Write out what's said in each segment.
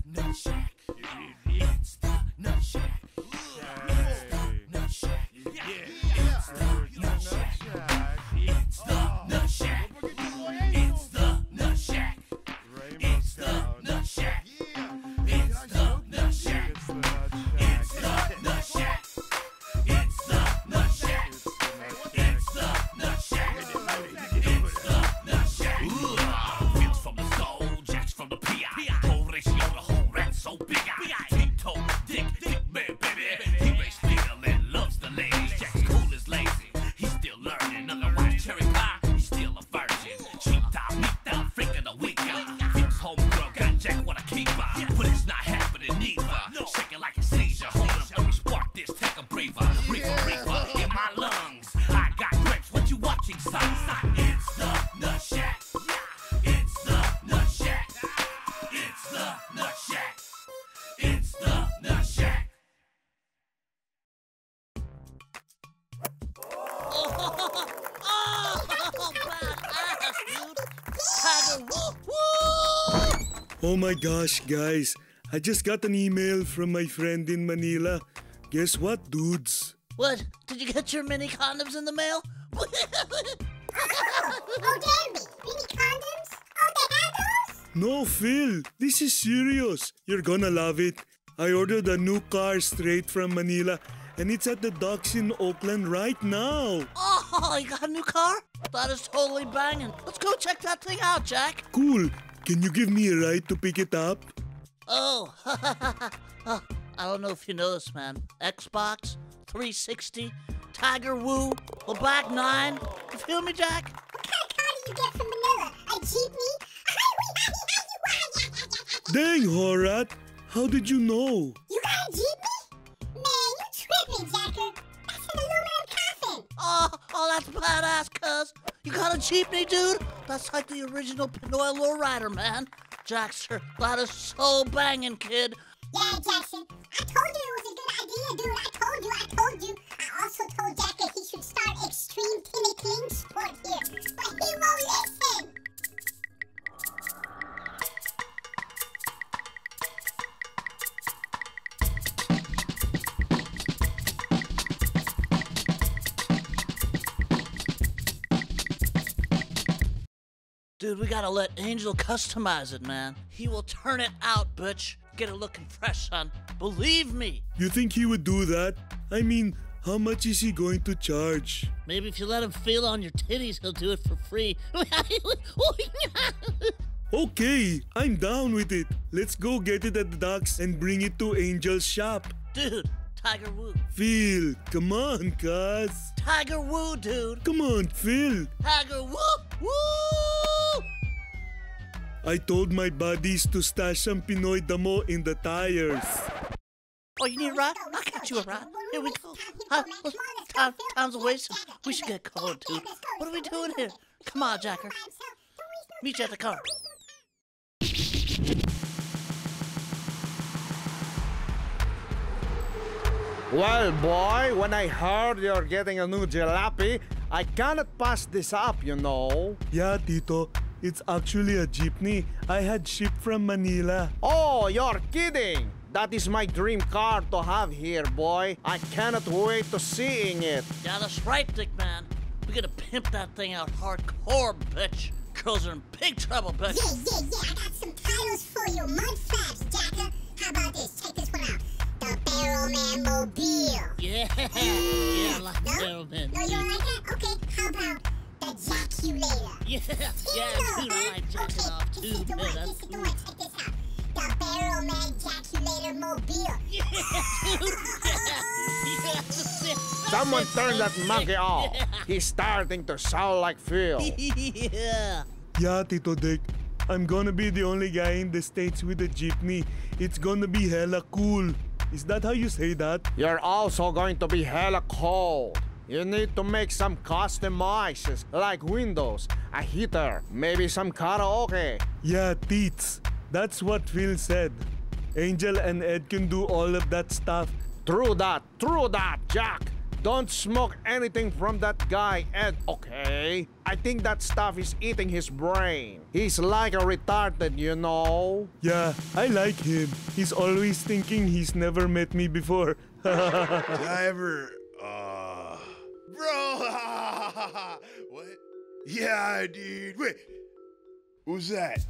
Nut Shack. It's the Nut Shack. It's the Nut Shack. It's the Nut Shack. It's the Nut Shack. It's the Nut Shack. It's the Nut Shack. It's the Nut Shack. It's the Nut Shack. It's the Nut Shack. It's the Nut Shack. It's the Nut Shack. Feels from the soul, Jacks from the PI. Whole ratio, the whole rat so big. Tito, dick man, baby. He raised steel and loves the ladies. Jack's cool as lazy. He's still learning. Otherwise, cherry pie, he's still a virgin. Cheap top, meat down, freak of the week. Fix homegirl, got Jack what I keep by. But it's not happening neither. Shaking like a seizure. Hold up, let me spark this, take a breather. Reaper in my lungs. I got grapes, what you watching, son? It's the Nut Shack. It's the Nut Shack. It's the Nut Shack. It's the Nut Shack. Oh my gosh, guys. I just got an email from my friend in Manila. Guess what, dudes? What? Did you get your mini condoms in the mail? Oh, Danby, mini condoms? Oh, they have those? No, Phil. This is serious. You're gonna love it. I ordered a new car straight from Manila, and it's at the docks in Oakland right now. Oh, you got a new car? That is totally banging. Let's go check that thing out, Jack. Cool. Can you give me a ride to pick it up? Oh, oh, I don't know if you know this, man. Xbox, 360, Tiger Woo, a Black 9. You feel me, Jack? What kind of car do you get from Manila? A jeepney? Dang, Horat. How did you know? You got a jeepney? Man, you tripping, Jacker. That's an aluminum coffin. Oh, that's badass, cuz. You got a jeepney, dude? That's like the original Pinoy lowrider, man. Jackster, that is so banging, kid. Yeah, Jackson. I told you it was a good idea, dude. I told you. I also told Jack that he should start Extreme Timmy Cling Sport here. But he won't listen. Dude, we gotta let Angel customize it, man. He will turn it out, bitch. Get it looking fresh, son. Believe me. You think he would do that? I mean, how much is he going to charge? Maybe if you let him feel on your titties, he'll do it for free. Okay, I'm down with it. Let's go get it at the docks and bring it to Angel's shop. Dude, Tiger Woo. Phil, come on, cuz. Tiger Woo, dude. Come on, Phil. Tiger Woo, woo! I told my buddies to stash some Pinoy damo in the tires. Oh, you need a ride? I'll get you a ride. Here we go. Time's a waste. We should get going, dude. What are we doing here? Come on, Jacker. Meet you at the car. Well, boy, when I heard you're getting a new jalopy, I cannot pass this up, you know. Yeah, Tito. It's actually a jeepney I had shipped from Manila. Oh, you're kidding! That is my dream car to have here, boy. I cannot wait to seeing it. Yeah, that's right, Dick Man. We're gonna pimp that thing out hardcore, bitch. Girls are in big trouble, bitch. Yeah. I got some titles for you. Mud flaps, Jacker. How about this? Check this one out. The Barrelman Mobile. Yeah, I like the Barrelman. No, you don't like that? Okay, how about the Jackulator? Yeah, dude, I like jacking off too, This is the man. one. That's This is the one. Check this out. The Barrelman Jackulator Mobile. Yeah, dude. Yeah. Someone turn that monkey off. He's starting to sound like Phil. Yeah. Yeah, Tito Dick. I'm gonna be the only guy in the States with a jeepney. It's gonna be hella cool. Is that how you say that? You're also going to be hella cold. You need to make some customizes, like windows, a heater, maybe some karaoke. Yeah, teats. That's what Phil said. Angel and Ed can do all of that stuff. True that, Jack. Don't smoke anything from that guy, Ed, okay? I think that stuff is eating his brain. He's like a retarded, you know? Yeah, I like him. He's always thinking he's never met me before. Did I ever, Bro! What? Yeah, dude. Wait. Who's that?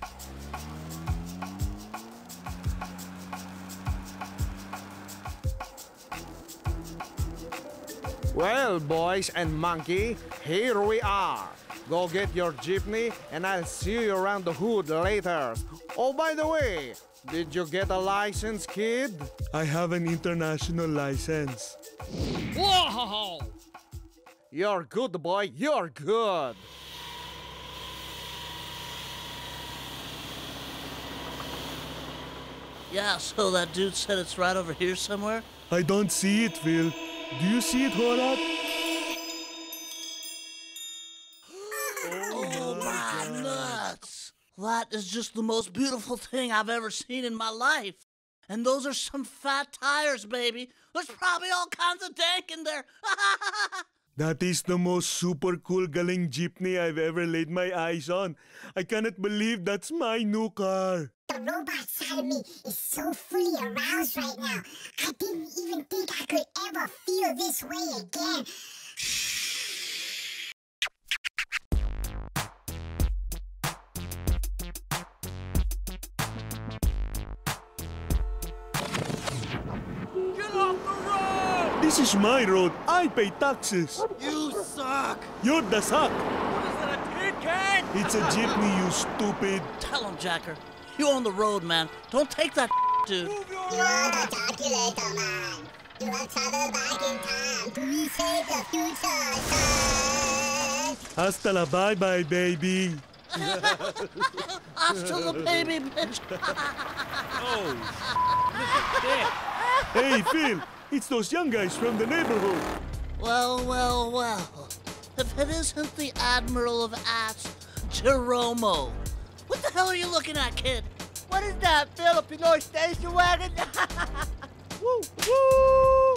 Well, boys and monkey, here we are. Go get your jeepney and I'll see you around the hood later. Oh, by the way, did you get a license, kid? I have an international license. Whoa! You're good, boy. You're good. Yeah, so that dude said it's right over here somewhere? I don't see it, Phil. Do you see it, Horat? Oh my nuts! That is just the most beautiful thing I've ever seen in my life. And those are some fat tires, baby. There's probably all kinds of dank in there. That is the most super cool galing jeepney I've ever laid my eyes on. I cannot believe that's my new car. The robot side of me is so fully aroused right now. I didn't even think I could ever feel this way again. Get off the road! This is my road. I pay taxes. You suck! You're the suck. What is that, a tin can? It's a jeepney, you stupid. Tell him, Jacker. You on the road, man. Don't take that dude. You are the calculator, man. You have traveled back in time to reshape the future, son. Hasta la bye-bye, baby. Hasta the baby, bitch. Hey, Phil. It's those young guys from the neighborhood. Well, well, well. If it isn't the Admiral of Ats, Jeromo. What the hell are you looking at, kid? What is that, Filipino station wagon? Woo, woo!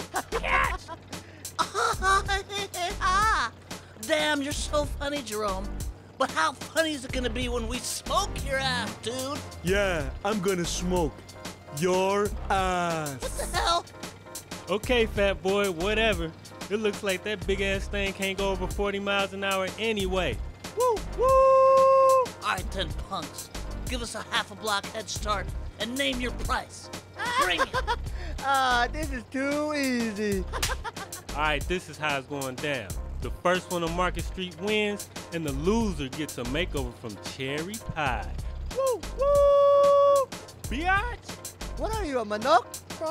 Damn, you're so funny, Jerome. But how funny is it gonna be when we smoke your ass, dude? Yeah, I'm gonna smoke your ass. What the hell? Okay, fat boy, whatever. It looks like that big ass thing can't go over 40 miles an hour anyway. Woo, woo! Alright then, punks. Give us a half a block head start and name your price. Bring it. This is too easy. Alright, this is how it's going down. The first one on Market Street wins, and the loser gets a makeover from Cherry Pie. Woo, woo! Biatch! What are you, a manok?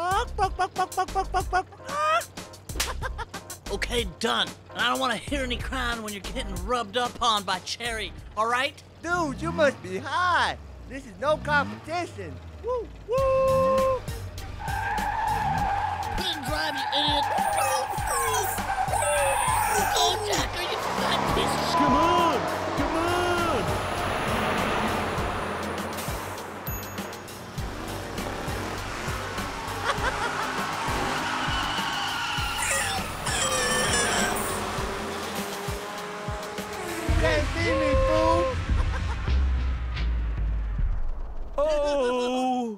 Okay, done. And I don't want to hear any crying when you're getting rubbed up on by Cherry, alright? Dude, you must be high. This is no competition. Woo, woo! Didn't drive, you idiot. Oh, Jacker, you fat piece of shit. Come on! Come on! Can't see me, fool. Oh!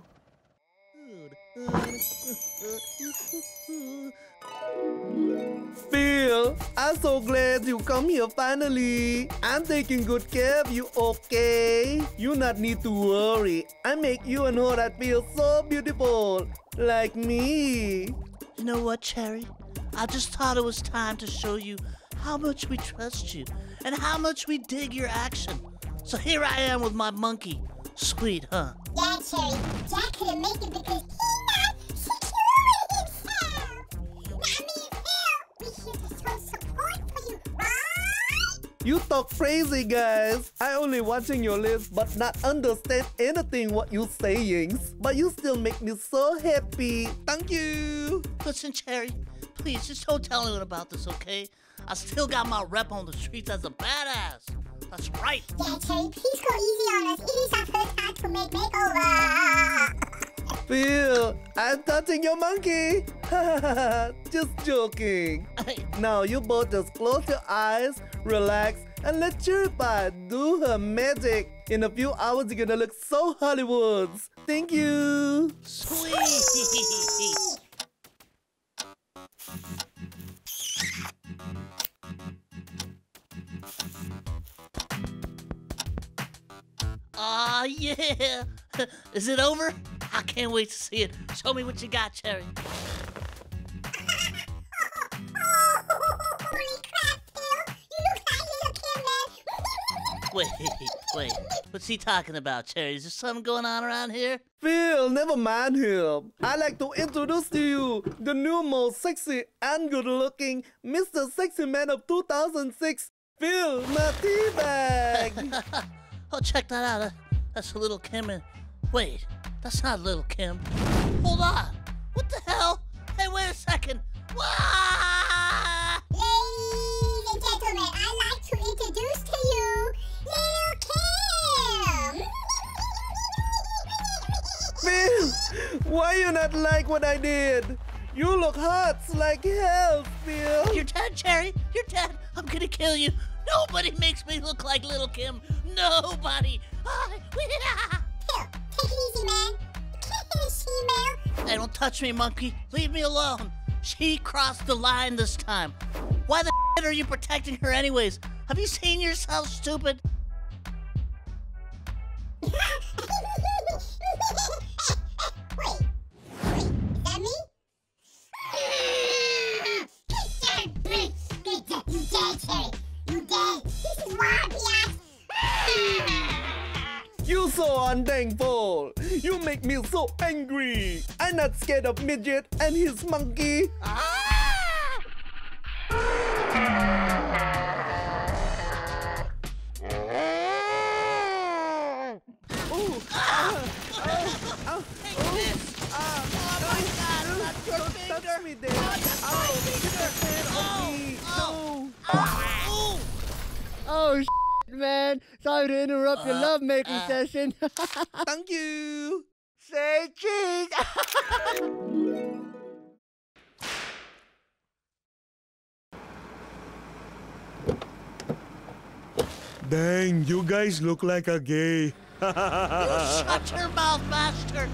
Phil, I'm so glad you come here finally. I'm taking good care of you, okay? You not need to worry. I make you and her that feel so beautiful. Like me. You know what, Cherry? I just thought it was time to show you how much we trust you and how much we dig your action. So here I am with my monkey. Sweet, huh? Yeah, Cherry. Jack couldn't make it because he not securing himself. Now, me and Phil, we here to show support for you, right? You talk crazy, guys. I only watching your lips but not understand anything what you saying. But you still make me so happy. Thank you. Listen, Cherry, please just don't tell anyone about this, okay? I still got my rep on the streets as a badass. That's right. Yeah, Cherry, please go easy on us. It is our first time to make makeover. Phil, I'm touching your monkey. Just joking. Now you both just close your eyes, relax, and let Cherry Pie do her magic. In a few hours, you're gonna look so Hollywood. Thank you. Sweet. Aw, yeah. Is it over? I can't wait to see it. Show me what you got, Cherry. Holy crap, Phil! You look like little Kim, man. Wait. What's he talking about, Cherry? Is there something going on around here? Phil, never mind him. I'd like to introduce to you the new most sexy and good-looking Mr. Sexy Man of 2006, Phil Teabag. Oh, check that out. That's a little Kim and... Wait, that's not little Kim. Hold on. What the hell? Hey, wait a second. Wah! Ladies and gentlemen, I'd like to introduce to you Little Kim. Phil, why you not like what I did? You look hot like hell, Phil. You're dead, Cherry. You're dead. I'm gonna kill you. Nobody makes me look like little Kim. Nobody. Phil, take it easy, man. You can't hit a female. Hey, don't touch me, monkey. Leave me alone. She crossed the line this time. Why the are you protecting her anyways? Have you seen yourself, stupid? Wait, is that me? You dead, Cherry. You dead. This is wild, Piat. You so unthankful. You make me so angry. I'm not scared of Midget and his monkey. Touch me there. Oh, man. Sorry to interrupt your lovemaking session. Thank you. Say cheese. Dang, you guys look like a gay. Shut your mouth, master.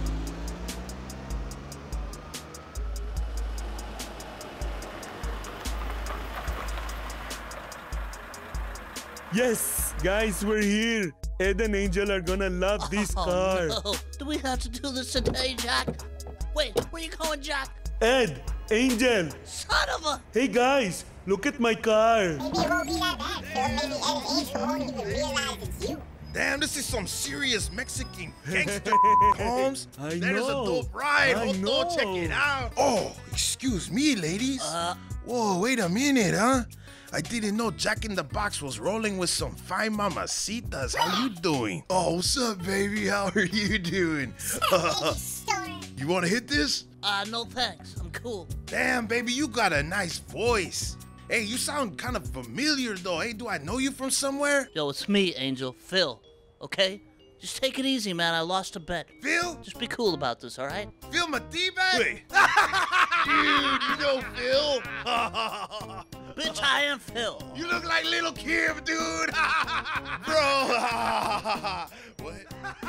Yes, guys, we're here. Ed and Angel are gonna love this car. No. Do we have to do this today, Jack? Wait, where you going, Jack? Ed, Angel, Son of a... hey guys, look at my car. Maybe it won't be that bad, Phil. Maybe Ed and Angel won't even realize it's you. Damn, this is some serious Mexican gangster, Holmes. I That is a know. dope ride. I Hold on, check know. it out. Oh, excuse me, ladies. Whoa, wait a minute, huh? I didn't know Jack in the Box was rolling with some fine mamacitas. How you doing? Oh, what's up, baby? How are you doing? You want to hit this? No thanks. I'm cool. Damn, baby, you got a nice voice. Hey, you sound kind of familiar, though. Hey, do I know you from somewhere? Yo, it's me, Angel. Phil. Okay? Just take it easy, man. I lost a bet. Phil? Just be cool about this, all right? Phil Matibag? Wait. Dude, you know Phil? Bitch, I am Phil. You look like little Kim, dude. Bro. What?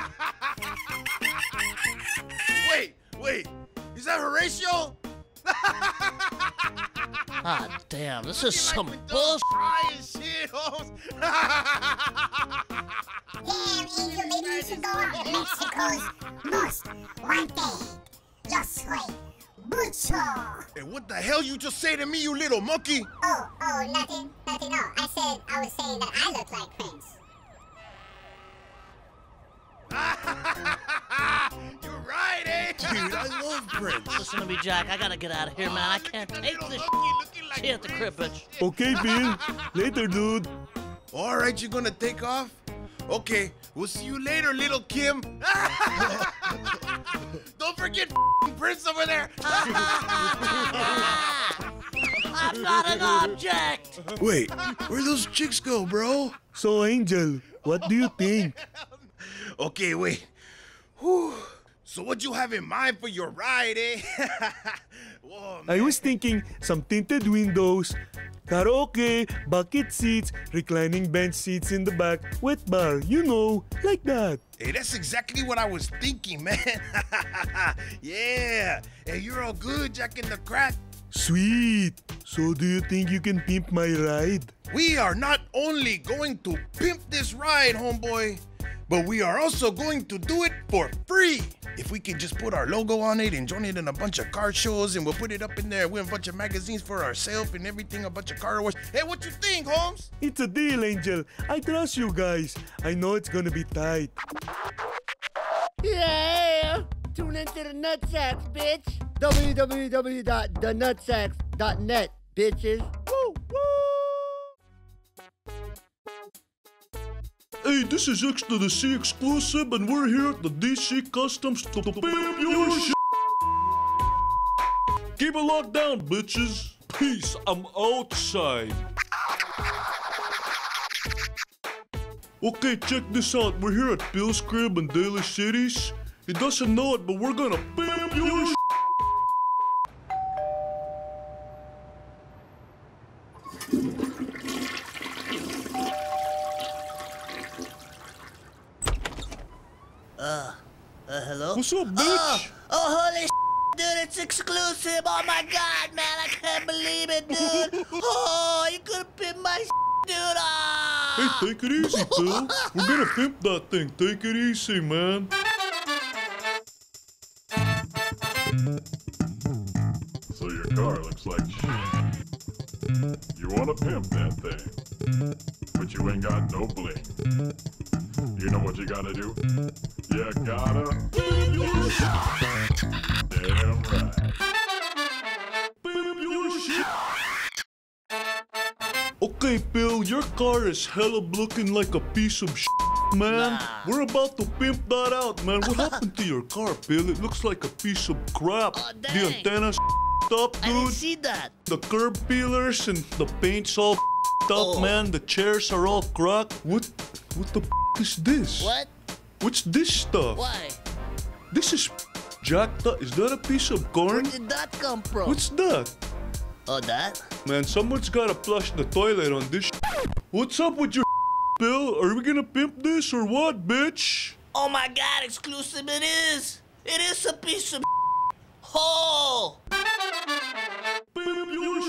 Wait. Is that Horatio? Ah, damn. This is some Like bullshit. crying shit, Holmes. Damn, Angel, maybe you should go on Mexico's most wanted. Yo soy mucho. Hey, what the hell you just say to me, you little monkey? Oh, nothing. No, I was saying that I look like Prince. You're right, eh? Dude, I love Prince. Listen to me, Jack. I gotta get out of here, man. I can't take this shit. See you at the crib, bitch. Okay, Bill. Later, dude. All right, you're gonna take off? Okay, we'll see you later, little Kim. Don't forget Prince over there. I'm not an object. Wait, where'd those chicks go, bro? So, Angel, what do you think? Okay, wait. Whew. So what you have in mind for your ride, eh? Whoa, I man. was thinking some tinted windows, karaoke, bucket seats, reclining bench seats in the back, wet bar, you know, like that. Hey, that's exactly what I was thinking, man. Yeah. Hey, you're all good, Jack in the Crack. Sweet. So do you think you can pimp my ride? We are not only going to pimp this ride, homeboy, but we are also going to do it for free. If we can just put our logo on it and join it in a bunch of car shows, and we'll put it up in there, win a bunch of magazines for ourselves and everything, a bunch of car awards. Hey, what you think, Holmes? It's a deal, Angel. I trust you guys. I know it's gonna be tight. Yeah! Tune into the Nutsacks, bitch! www.thenutsacks.net, bitches! Woo! Hey, this is Extra the C exclusive, and we're here at the DC Customs to pimp your shit. Keep it locked down, bitches. Peace, I'm outside. Okay, check this out. We're here at Bill's Crib in Daly Cities. He doesn't know it, but we're gonna pimp your shit. Hello? What's up, bitch? Holy dude, it's exclusive. Oh my God, man, I can't believe it, dude. Oh, you could have been my dude. Ah. Hey, take it easy, Bill. We're gonna pimp that thing. Take it easy, man. So your car looks like shit. You wanna pimp that thing, but you ain't got no bling. You know what you gotta do? You gotta pimp your shit. Damn right. Pimp your shit. Okay, Bill, your car is hella looking like a piece of shit, man. We're about to pimp that out, man. What happened to your car, Bill? It looks like a piece of crap. Oh, The dang. antenna's up, I didn't dude. see that. The curb peelers and the paint's all up, man. The chairs are all cracked. What the is this? What? What's this stuff? Why? This is jacked up. Is that a piece of corn? Where did that come from? What's that? Oh, that? Man, someone's gotta flush the toilet on this. What's up with your Bill? Are we gonna pimp this or what, bitch? Oh my God, exclusive it is. It is a piece of oh. Pimp your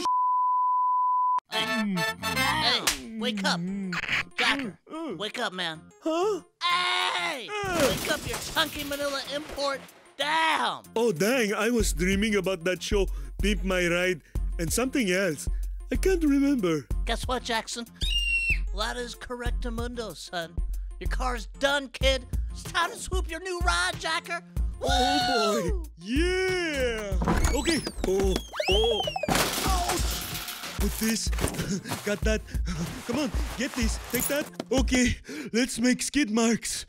Hey, wake up. Jacker, wake up, man. Huh? Hey, wake up your chunky Manila import down. Oh, dang, I was dreaming about that show, Pimp My Ride, and something else. I can't remember. Guess what, Jackson? Well, that is correctamundo, son. Your car's done, kid. It's time to swoop your new ride, Jacker. Oh, boy. Woo! Yeah. Okay. Oh. Put this. Got that. Come on, get this. Take that. Okay, let's make skid marks.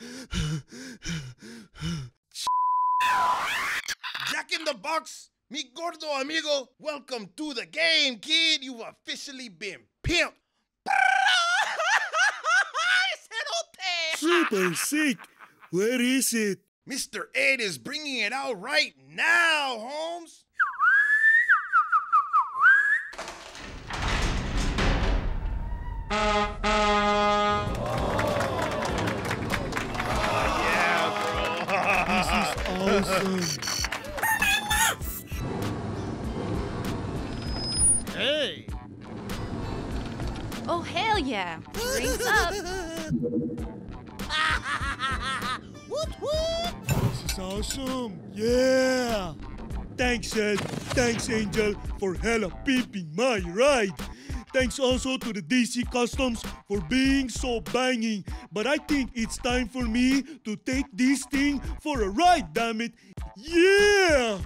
Jack in the Box, mi gordo amigo. Welcome to the game, kid. You've officially been pimped. Super sick. Where is it? Mr. Ed is bringing it out right now, Holmes. Awesome. Hey. Oh, hell yeah. Drinks up. Whoop, whoop. This is awesome. Yeah. Thanks, Ed. Thanks, Angel, for hella pimping my ride. Thanks also to the DC Customs for being so banging. But I think it's time for me to take this thing for a ride, damn it. Yeah!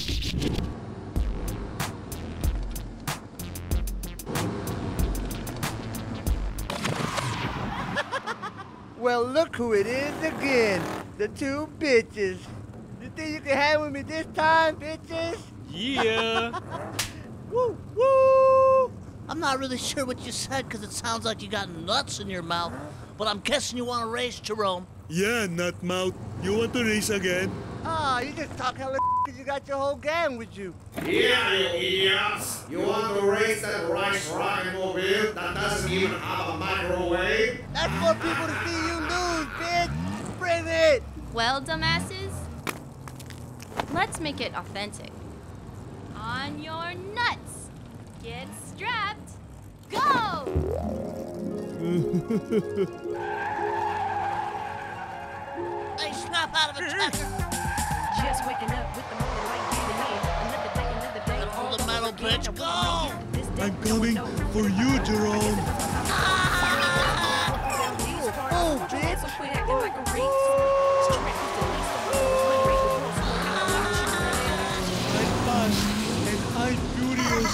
Well, look who it is again. The two bitches. You think you can hang with me this time, bitches? Yeah. Woo, woo. I'm not really sure what you said because it sounds like you got nuts in your mouth. But I'm guessing you want to race, Jerome. Yeah, nut mouth. You want to race again? Oh, you just talk hella because you got your whole gang with you. Yeah, you idiots. You want to race that rice rocket mobile that doesn't even have a microwave? That's for people to see you lose, bitch. Bring it. Well, dumbasses, let's make it authentic. On your nuts. Get strapped. Go! Hey, snap out of it, Jacker. Just waking up with the morning light getting in. Another day, another day. Hold the metal, bitch. Go! I'm coming for you, Jerome. Oh, bitch. So quit acting like a race. I'm fast and I'm furious.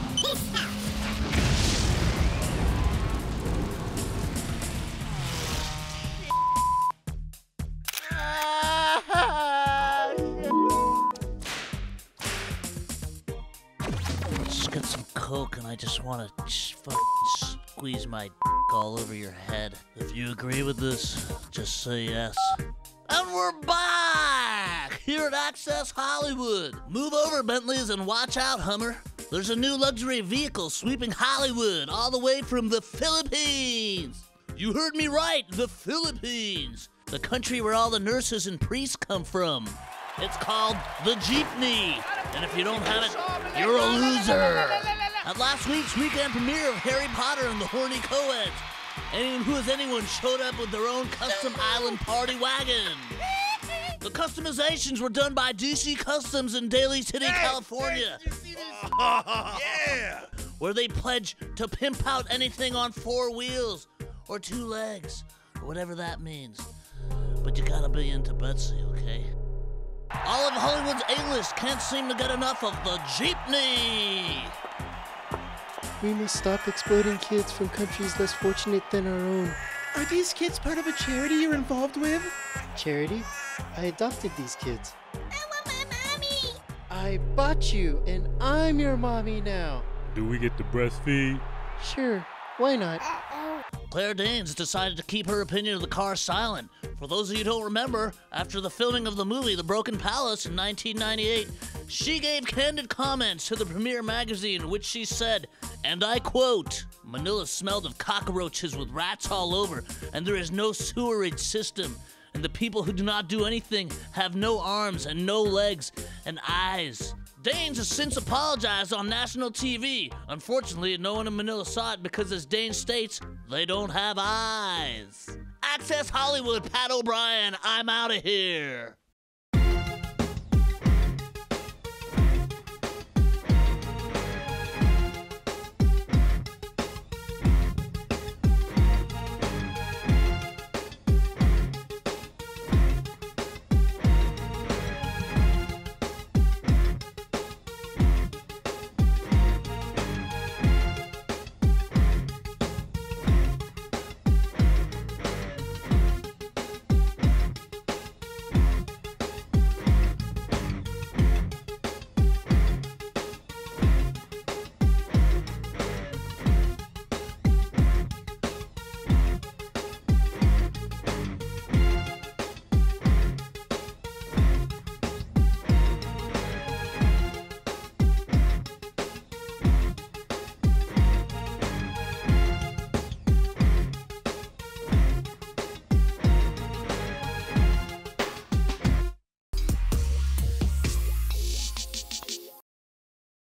Just got some coke and I just want to squeeze my all over your head. If you agree with this, just say yes. And we're back here at Access Hollywood. Move over, Bentleys, and watch out, Hummer. There's a new luxury vehicle sweeping Hollywood all the way from the Philippines. You heard me right, the Philippines. The country where all the nurses and priests come from. It's called the Jeepney. And if you don't have it, you're a loser. At last week's weekend premiere of Harry Potter and the Horny Co-Eds, anyone showed up with their own custom island party wagon. The customizations were done by DC Customs in Daly City, California. Yeah! Where they pledge to pimp out anything on 4 wheels or 2 legs, or whatever that means. But you gotta be into Betsy, okay? All of Hollywood's A-list can't seem to get enough of the Jeepney. We must stop exploiting kids from countries less fortunate than our own. Are these kids part of a charity you're involved with? Charity? I adopted these kids. I want my mommy. I bought you, and I'm your mommy now. Do we get to breastfeed? Sure, why not? Claire Danes decided to keep her opinion of the car silent. For those of you who don't remember, after the filming of the movie The Broken Palace in 1998, she gave candid comments to the Premiere magazine in which she said, and I quote, "Manila smelled of cockroaches with rats all over, and there is no sewerage system, and the people who do not do anything have no arms and no legs and eyes." Danes has since apologized on national TV. Unfortunately, no one in Manila saw it because, as Danes states, they don't have eyes. Access Hollywood, Pat O'Brien, I'm out of here.